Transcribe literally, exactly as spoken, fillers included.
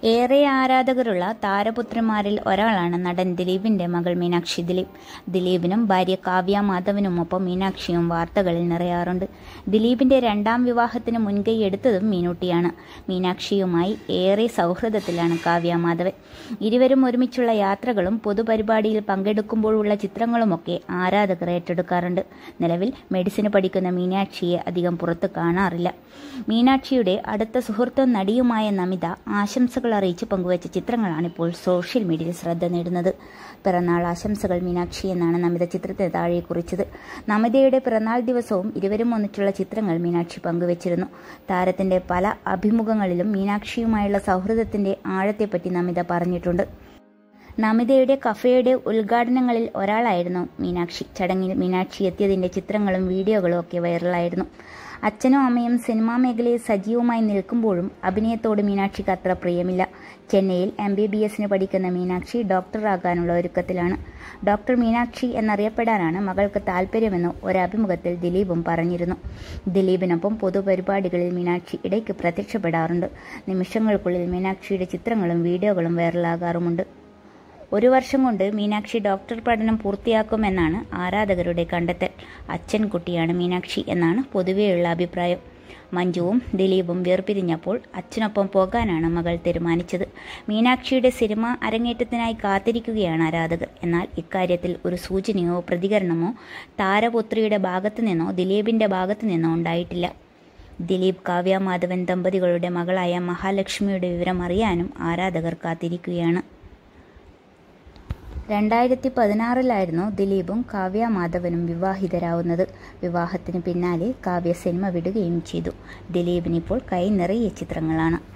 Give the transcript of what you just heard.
ഏറെ ആരാധകരുള്ള താരപുത്രിമാരിൽ ഒരാളാണ് നടൻ ദിലീപിന്റെ മകൾ മീനാക്ഷി ദിലീപ്. ദിലീപിനും ഭാര്യ കാവ്യ മാധവനുമൊപ്പം മീനാക്ഷിയും വാർത്തകളിൽ നിറയാറുണ്ട്. ദിലീപിന്റെ രണ്ടാം വിവാഹത്തിന് മുൻകൈ എടുത്തതും മീനൂട്ടിയാണ്. മീനാക്ഷിയുമായി ഏറെ സൗഹൃദത്തിലാണ് കാവ്യ മാധവൻ. ഇരുവരും ഒരുമിച്ചുള്ള യാത്രകളും പൊതുപരിപാടിയിൽ പങ്കെടുക്കുമ്പോഴുള്ള ചിത്രങ്ങളുമൊക്കെ ആരാധകർ ഏറ്റെടുക്കാറുണ്ട്. നിലവിൽ മെഡിസിന് പഠിക്കുന്ന മീനാക്ഷിയെ അധികം പുറത്ത് കാണാറില്ല. മീനാക്ഷിയുടെ അടുത്ത സുഹൃത്തും നടിയുമായ നമിത ആശംസകൾ അറിയിച്ച് പങ്കുവച്ച ചിത്രങ്ങളാണിപ്പോൾ സോഷ്യൽ മീഡിയയിൽ ശ്രദ്ധ നേടുന്നത്. പിറന്നാൾ ആശംസകൾ മീനാക്ഷി എന്നാണ് നമിത ചിത്രത്തിന് താഴെ കുറിച്ചത്. നമിതയുടെ പിറന്നാൾ ദിവസവും ഇരുവരും ഒന്നിച്ചുള്ള ചിത്രങ്ങൾ മീനാക്ഷി പങ്കുവച്ചിരുന്നു. താരത്തിന്റെ പല അഭിമുഖങ്ങളിലും മീനാക്ഷിയുമായുള്ള സൗഹൃദത്തിന്റെ ആഴത്തെപ്പറ്റി നമിത പറഞ്ഞിട്ടുണ്ട്. നമിതയുടെ കഫേയുടെ ഉദ്ഘാടനങ്ങളിൽ ഒരാളായിരുന്നു മീനാക്ഷി. ചടങ്ങിൽ മീനാക്ഷി എത്തിയതിന്റെ ചിത്രങ്ങളും വീഡിയോകളും ഒക്കെ വൈറലായിരുന്നു. അച്ഛനും അമ്മയും സിനിമാ മേഖലയിൽ സജീവമായി നിൽക്കുമ്പോഴും അഭിനയത്തോട് മീനാക്ഷിക്ക് അത്ര പ്രിയമില്ല. ചെന്നൈയിൽ എം ബി ബി എസിന് പഠിക്കുന്ന മീനാക്ഷി ഡോക്ടറാകാനുള്ള ഒരുക്കത്തിലാണ്. ഡോക്ടർ മീനാക്ഷി എന്നറിയപ്പെടാനാണ് മകൾക്ക് താല്പര്യമെന്ന് ഒരഭിമുഖത്തിൽ ദിലീപും പറഞ്ഞിരുന്നു. ദിലീപിനൊപ്പം പൊതുപരിപാടികളിൽ മീനാക്ഷി ഇടയ്ക്ക് പ്രത്യക്ഷപ്പെടാറുണ്ട്. നിമിഷങ്ങൾക്കുള്ളിൽ മീനാക്ഷിയുടെ ചിത്രങ്ങളും വീഡിയോകളും വൈറലാകാറുമുണ്ട്. ഒരു വർഷം കൊണ്ട് മീനാക്ഷി ഡോക്ടർ പഠനം പൂർത്തിയാക്കുമെന്നാണ് ആരാധകരുടെ കണ്ടെത്തൽ. അച്ഛൻ കുട്ടിയാണ് മീനാക്ഷി എന്നാണ് പൊതുവെയുള്ള അഭിപ്രായം. മഞ്ജുവും ദിലീപും വേർപിരിഞ്ഞപ്പോൾ അച്ഛനൊപ്പം പോകാനാണ് മകൾ തീരുമാനിച്ചത്. മീനാക്ഷിയുടെ സിനിമ അരങ്ങേറ്റത്തിനായി കാത്തിരിക്കുകയാണ് ആരാധകർ. എന്നാൽ ഇക്കാര്യത്തിൽ ഒരു സൂചനയോ പ്രതികരണമോ താരപുത്രിയുടെ ഭാഗത്തു നിന്നോ ദിലീപിന്റെ ഭാഗത്തു നിന്നോ ഉണ്ടായിട്ടില്ല. ദിലീപ് കാവ്യ മാധവൻ ദമ്പതികളുടെ മകളായ മഹാലക്ഷ്മിയുടെ വിവരം അറിയാനും ആരാധകർ കാത്തിരിക്കുകയാണ്. രണ്ടായിരത്തി പതിനാറിലായിരുന്നു ദിലീപും കാവ്യ മാധവനും വിവാഹിതരാവുന്നത്. വിവാഹത്തിന് പിന്നാലെ കാവ്യ സിനിമ വിടുകയും ചെയ്തു. ദിലീപിനിപ്പോൾ കൈ നിറയെ ചിത്രങ്ങളാണ്.